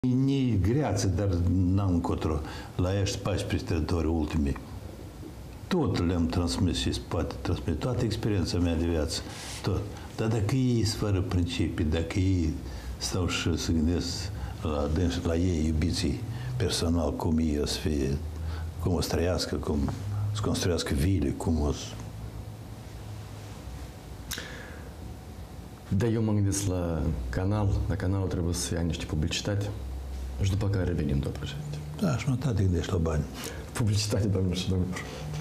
E greață, dar n-am încotro. La ea și pași păstrători ultimii. Tot le-am transmis și poate transmite, toată experiența mea de viață, tot. Dar dacă ei sunt fără principii, dacă ei stau și se gândesc la ei, iubiții personal, cum ei o să fie, cum o să trăiască, cum să construiască vile, cum o să... Da, eu mă gândesc la canalul trebuie să ia niște publicitate și după care revenim, domnul președinte. Da, și nu te gândești la bani. Publicitate, domnul și domnul.